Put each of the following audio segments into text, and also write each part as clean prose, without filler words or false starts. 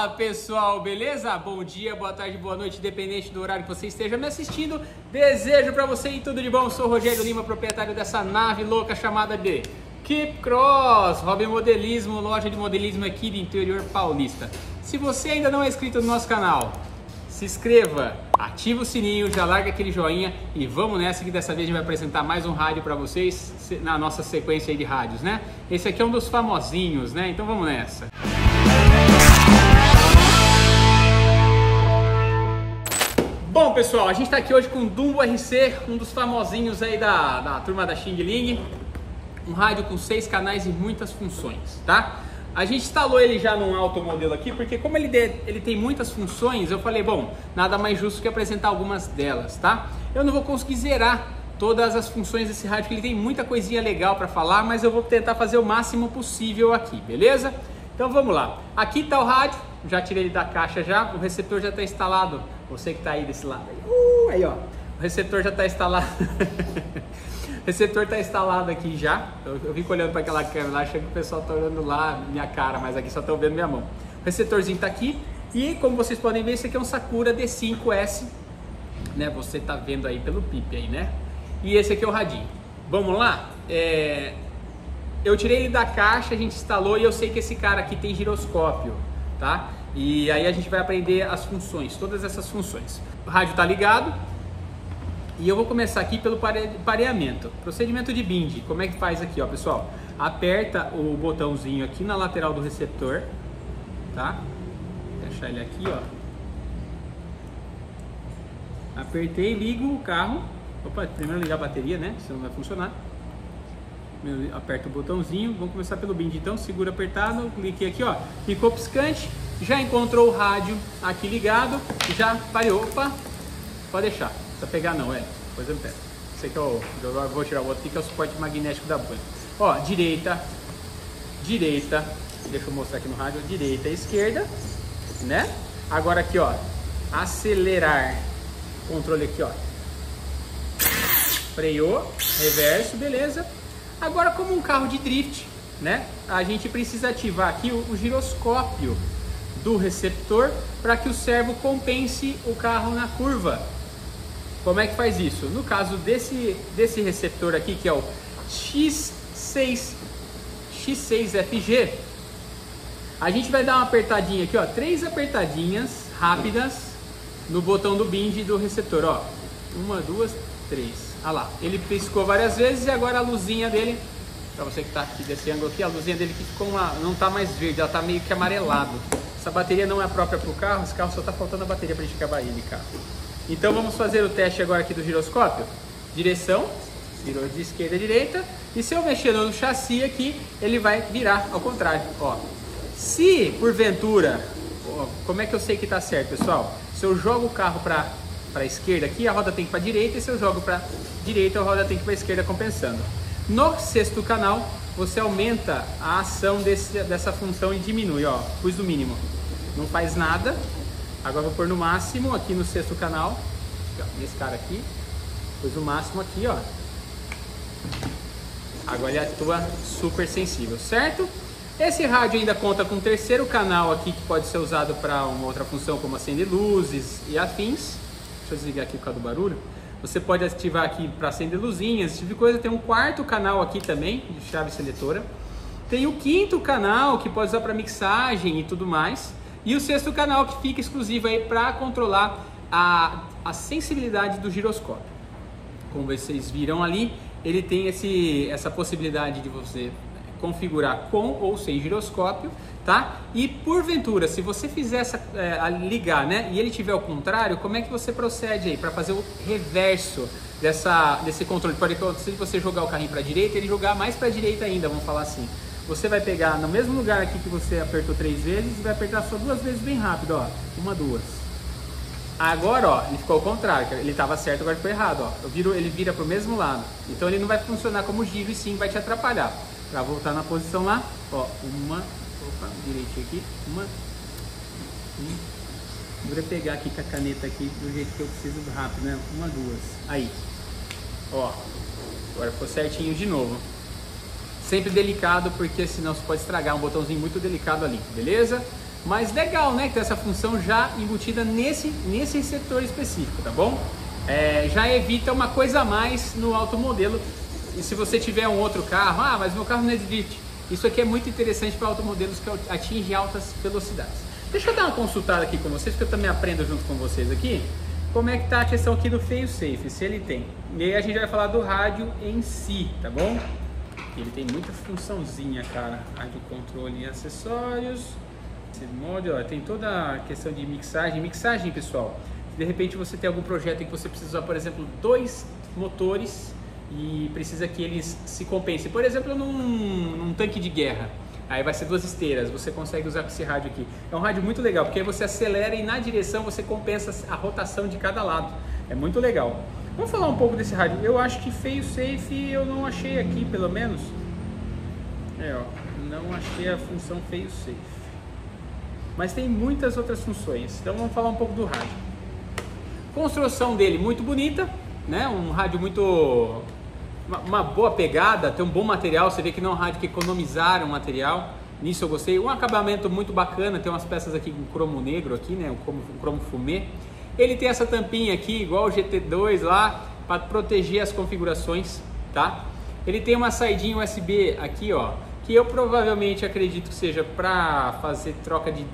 Fala pessoal, beleza? Bom dia, boa tarde, boa noite, independente do horário que você esteja me assistindo. Desejo pra você e tudo de bom. Sou o Rogério Lima, proprietário dessa nave louca chamada de Keep Cross, hobby modelismo, loja de modelismo aqui do interior paulista. Se você ainda não é inscrito no nosso canal, se inscreva, ativa o sininho, já larga aquele joinha e vamos nessa que dessa vez a gente vai apresentar mais um rádio para vocês na nossa sequência aí de rádios, né? Esse aqui é um dos famosinhos, né? Então vamos nessa. Bom pessoal, a gente está aqui hoje com o Dumbo RC, um dos famosinhos aí da turma da Xing Ling. Um rádio com 6 canais e muitas funções, tá? A gente instalou ele já num alto modelo aqui, porque como ele tem muitas funções, eu falei, bom, nada mais justo que apresentar algumas delas, tá? Eu não vou conseguir zerar todas as funções desse rádio, porque ele tem muita coisinha legal para falar, mas eu vou tentar fazer o máximo possível aqui, beleza? Então vamos lá. Aqui está o rádio, já tirei ele da caixa já, o receptor já está instalado. Você que está aí desse lado, aí ó, o receptor já está instalado. O receptor está instalado aqui já. Eu fico olhando para aquela câmera lá, achando que o pessoal está olhando lá minha cara, mas aqui só estão vendo minha mão. O receptorzinho está aqui e como vocês podem ver, esse aqui é um Sakura D5S, né? Você está vendo aí pelo PIP aí, né? E esse aqui é o radinho. Vamos lá? Eu tirei ele da caixa, a gente instalou e eu sei que esse cara aqui tem giroscópio, tá? E aí a gente vai aprender as funções, todas essas funções. O rádio está ligado e eu vou começar aqui pelo pareamento. Procedimento de bind, como é que faz aqui, ó, pessoal? Aperta o botãozinho aqui na lateral do receptor, tá? Vou deixar ele aqui, ó. Apertei, ligo o carro. Opa, primeiro ligar a bateria, né? Senão não vai funcionar. Aperta o botãozinho, vamos começar pelo bind. Então, segura apertado, clique aqui, ó. Ficou piscante, já encontrou o rádio aqui ligado, já pareou. Opa, pode deixar. Não precisa pegar não, depois eu pego. Esse aqui eu vou tirar o outro aqui, que é o suporte magnético da bolha. Ó, direita, deixa eu mostrar aqui no rádio, direita e esquerda, né? Agora aqui, ó, acelerar, controle aqui, ó. Freou, reverso, beleza. Agora, como um carro de drift, né? A gente precisa ativar aqui o giroscópio do receptor para que o servo compense o carro na curva. Como é que faz isso? No caso desse receptor aqui, que é o X6FG, a gente vai dar uma apertadinha aqui, ó, 3 apertadinhas rápidas no botão do bind do receptor, ó. 1, 2, 3. Olha lá, ele piscou várias vezes e agora a luzinha dele, para você que está aqui desse ângulo aqui, a luzinha dele que ficou não está mais verde, ela está meio que amarelado. Essa bateria não é própria para o carro, esse carro só está faltando a bateria para a gente acabar ele, cara. Então vamos fazer o teste agora aqui do giroscópio. Direção, virou de esquerda a direita, e se eu mexer no chassi aqui, ele vai virar ao contrário, ó. Se porventura, ó, como é que eu sei que está certo, pessoal? Se eu jogo o carro para a esquerda aqui, a roda tem que ir para a direita, e se eu jogo para a direita, a roda tem que ir para a esquerda compensando. No 6º canal, você aumenta a ação dessa função e diminui, ó, pus no mínimo, não faz nada. Agora vou pôr no máximo aqui no 6º canal, nesse cara aqui, pus no máximo aqui, ó. Agora ele atua super sensível, certo? Esse rádio ainda conta com um 3º canal aqui que pode ser usado para uma outra função como acender luzes e afins. Deixa eu desligar aqui por causa do barulho. Você pode ativar aqui para acender luzinhas, esse tipo de coisa. Tem um 4º canal aqui também, de chave seletora. Tem o 5º canal que pode usar para mixagem e tudo mais. E o 6º canal que fica exclusivo aí para controlar a sensibilidade do giroscópio. Como vocês viram ali, ele tem essa possibilidade de você configurar com ou sem giroscópio, tá? E porventura, se você fizer ligar, né, e ele tiver ao contrário, como é que você procede aí para fazer o reverso desse controle? Pode acontecer de você jogar o carrinho para a direita, ele jogar mais para a direita ainda, vamos falar assim. Você vai pegar no mesmo lugar aqui que você apertou 3 vezes e vai apertar só 2 vezes bem rápido, ó. 1, 2. Agora, ó, ele ficou ao contrário, ele estava certo, agora ficou errado, ó. Ele vira para o mesmo lado. Então ele não vai funcionar como giro e sim vai te atrapalhar. Para voltar na posição lá, ó, direitinho aqui, vou pegar aqui com a caneta aqui do jeito que eu preciso rápido, né? 1, 2, aí, ó, agora ficou certinho de novo. Sempre delicado, porque senão você pode estragar um botãozinho muito delicado ali, beleza? Mas legal, né, que tem essa função já embutida nesse receptor específico, tá bom? Já evita uma coisa a mais no alto modelo. E se você tiver um outro carro, mas meu carro não é de drift. Isso aqui é muito interessante para automodelos que atingem altas velocidades. Deixa eu dar uma consultada aqui com vocês, porque eu também aprendo junto com vocês aqui, como é que tá a questão aqui do fail-safe, se ele tem. E aí a gente vai falar do rádio em si, tá bom? Ele tem muita funçãozinha, cara. Rádio controle e acessórios. Esse mod, ó, tem toda a questão de mixagem. Mixagem, pessoal, de repente você tem algum projeto em que você precisa usar, por exemplo, 2 motores e precisa que eles se compensem. Por exemplo, num tanque de guerra. Aí vai ser 2 esteiras, você consegue usar com esse rádio aqui. É um rádio muito legal, porque aí você acelera e na direção você compensa a rotação de cada lado. É muito legal. Vamos falar um pouco desse rádio. Eu acho que fail-safe eu não achei aqui, pelo menos. Não achei a função fail-safe. Mas tem muitas outras funções. Então vamos falar um pouco do rádio. Construção dele muito bonita, né? Um rádio muito... uma boa pegada, tem um bom material, você vê que não é um rádio que economizaram material, nisso eu gostei. Um acabamento muito bacana, tem umas peças aqui com cromo negro aqui, né, um cromo fumê. Ele tem essa tampinha aqui, igual o GT2 lá, para proteger as configurações, tá? Ele tem uma saidinha USB aqui, ó, que eu provavelmente acredito que seja para fazer troca de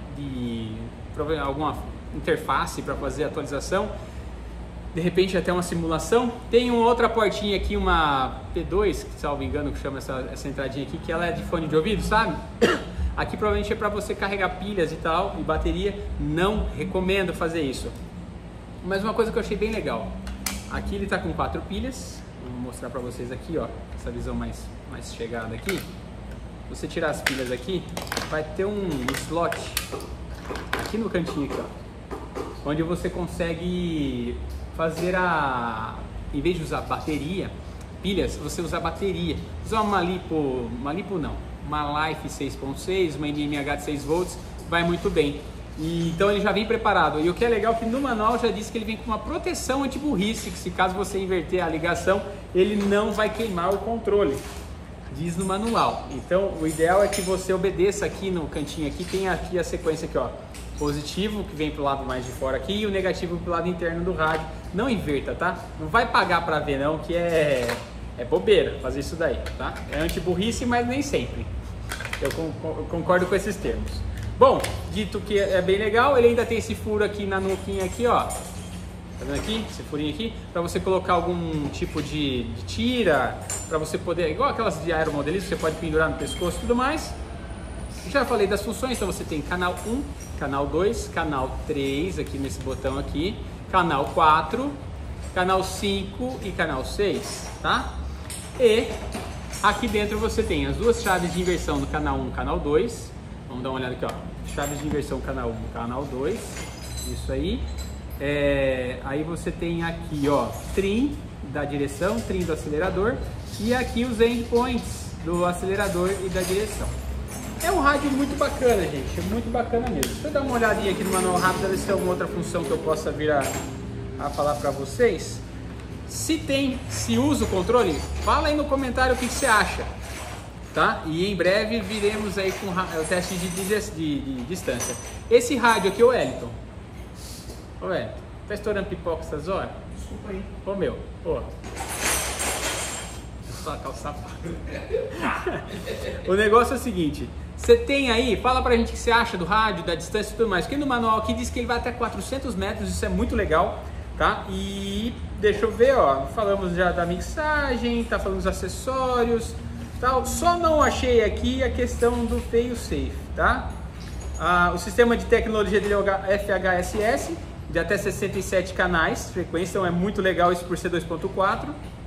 alguma interface, para fazer atualização. De repente até uma simulação. Tem uma outra portinha aqui, uma P2, que salvo engano que chama essa entradinha aqui, que ela é de fone de ouvido, sabe? Aqui provavelmente é para você carregar pilhas e tal, e bateria. Não recomendo fazer isso. Mas uma coisa que eu achei bem legal, aqui ele tá com 4 pilhas. Vou mostrar para vocês aqui, ó, essa visão mais chegada aqui. Você tirar as pilhas aqui, vai ter um slot aqui no cantinho aqui, ó, onde você consegue fazer em vez de usar bateria, pilhas, você usar bateria. Usar uma Lipo não, uma Life 6.6, uma NMH de 6 volts, vai muito bem. Então ele já vem preparado. E o que é legal é que no manual já diz que ele vem com uma proteção anti-burrice, que se caso você inverter a ligação, ele não vai queimar o controle. Diz no manual. Então o ideal é que você obedeça aqui no cantinho aqui, tem aqui a sequência aqui, ó. Positivo, que vem pro lado mais de fora aqui, e o negativo pro lado interno do rádio. Não inverta, tá? Não vai pagar pra ver não, que é bobeira fazer isso daí, tá? É anti-burrice, mas nem sempre. Eu concordo com esses termos. Bom, dito que é bem legal, ele ainda tem esse furo aqui na nuquinha aqui, ó. Tá vendo aqui? Esse furinho aqui, pra você colocar algum tipo de tira, pra você poder, igual aquelas de aeromodelismo, você pode pendurar no pescoço e tudo mais. Já falei das funções, então você tem canal 1, canal 2, canal 3 aqui nesse botão aqui, canal 4, canal 5 e canal 6, tá? E aqui dentro você tem as 2 chaves de inversão no canal 1 e canal 2. Vamos dar uma olhada aqui, ó. Chaves de inversão canal 1 e canal 2. Isso aí. Aí você tem aqui, ó, trim da direção, trim do acelerador e aqui os endpoints do acelerador e da direção. É um rádio muito bacana, gente, é muito bacana mesmo. Deixa eu dar uma olhadinha aqui no manual rápido, ver se tem alguma outra função que eu possa vir a falar para vocês. Se usa o controle, fala aí no comentário o que você acha, tá? E em breve viremos aí com o teste de distância. Esse rádio aqui, ô Wellington, tá estourando pipoca essas horas? Desculpa aí. Ô meu, pô. Só o sapato. O negócio é o seguinte, você tem aí, fala pra gente o que você acha do rádio, da distância e tudo mais. Porque no manual aqui diz que ele vai até 400 metros, isso é muito legal, tá? E deixa eu ver, ó, falamos já da mixagem, tá falando dos acessórios, tal. Só não achei aqui a questão do fail-safe, tá? O sistema de tecnologia dele é FHSS, de até 67 canais, frequência, então é muito legal isso por ser 2.4.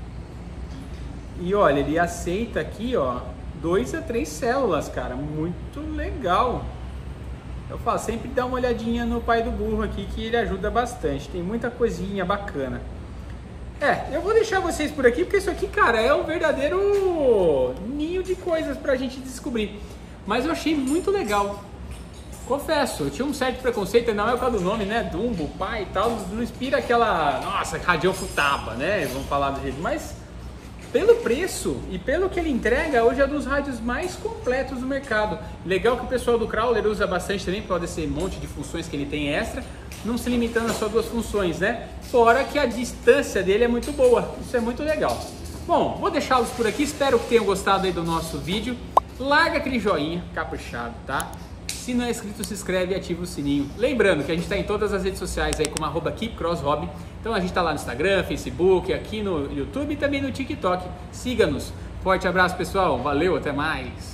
E olha, ele aceita aqui, ó, 2 a 3 células, cara, muito legal. Eu falo, sempre dá uma olhadinha no pai do burro aqui, que ele ajuda bastante, tem muita coisinha bacana. Eu vou deixar vocês por aqui, porque isso aqui, cara, é um verdadeiro ninho de coisas pra gente descobrir. Mas eu achei muito legal. Confesso, eu tinha um certo preconceito, não é o caso do nome, né? Dumbo, pai e tal, não inspira aquela, nossa, radião futaba, né? Vamos falar do jeito, mas pelo preço e pelo que ele entrega, hoje é um dos rádios mais completos do mercado. Legal que o pessoal do Crawler usa bastante também, por desse monte de funções que ele tem extra, não se limitando a só 2 funções, né? Fora que a distância dele é muito boa, isso é muito legal. Bom, vou deixá-los por aqui, espero que tenham gostado aí do nosso vídeo. Larga aquele joinha caprichado, tá? Se não é inscrito, se inscreve e ativa o sininho. Lembrando que a gente está em todas as redes sociais aí como @KeepCrossHobby. Então a gente está lá no Instagram, Facebook, aqui no YouTube e também no TikTok. Siga-nos. Forte abraço, pessoal. Valeu, até mais.